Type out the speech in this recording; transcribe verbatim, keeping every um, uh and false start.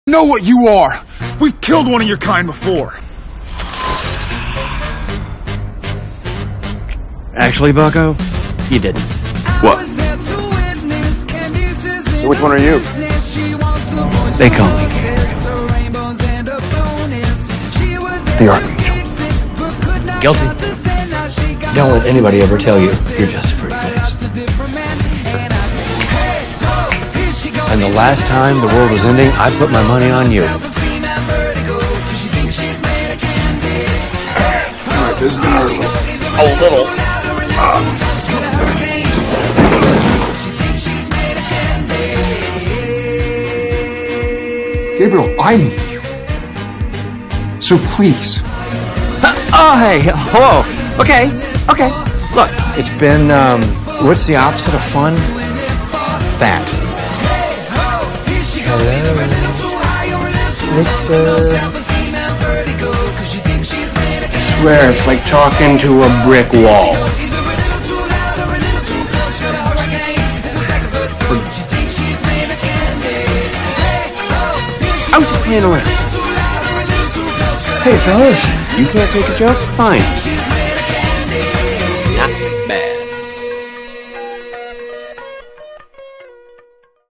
Know what you are. We've killed one of your kind before. Actually, Bucko, you didn't. What? So which one are you? They call me Gabriel. The Archangel. Guilty. Don't let anybody ever tell you you're just a pretty face. And the last time the world was ending, I put my money on you. Alright, this is gonna hurt a little. A little. Uh. Gabriel, I need you. So please. Oh, hey, hello. Okay, okay. Look, it's been, um, what's the opposite of fun? That. Hello. Mister. I swear, it's like talking to a brick wall. I was just playing around. Hey, fellas, you can't take a joke? Fine.